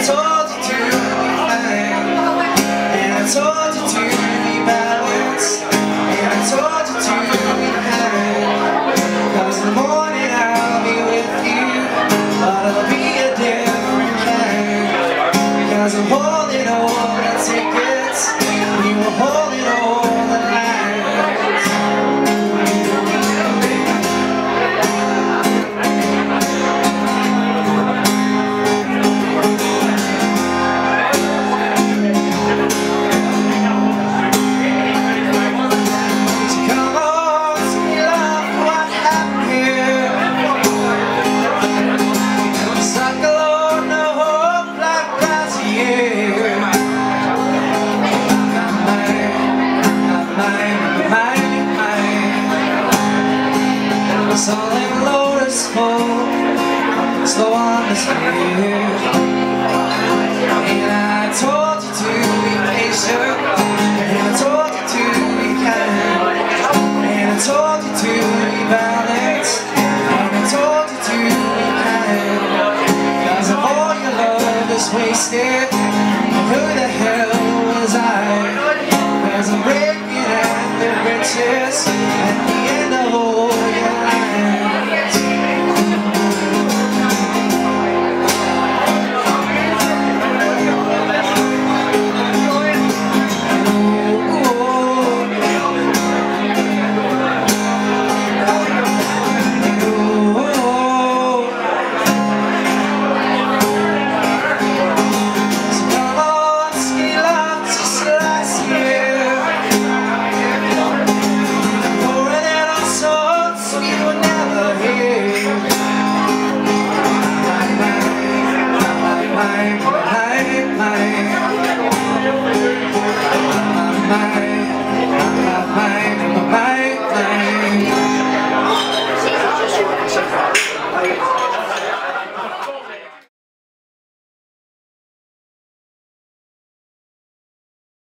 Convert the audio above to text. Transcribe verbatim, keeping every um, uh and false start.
told you to be kind, and I told you to be balanced, and I told you to be kind. Cause in the morning I'll be with you, but I'll be a different kind. Cause I'm holding all the tickets, you were holding all the lines. Solid lotus full, slow on the spear. And I told you to be patient, and I told you to be kind, and I told you to be balanced, and I told you to be kind. Cause if all your love is wasted, who the hell was I? Cause I'm breaking at the riches at the end of all your lives. Bye.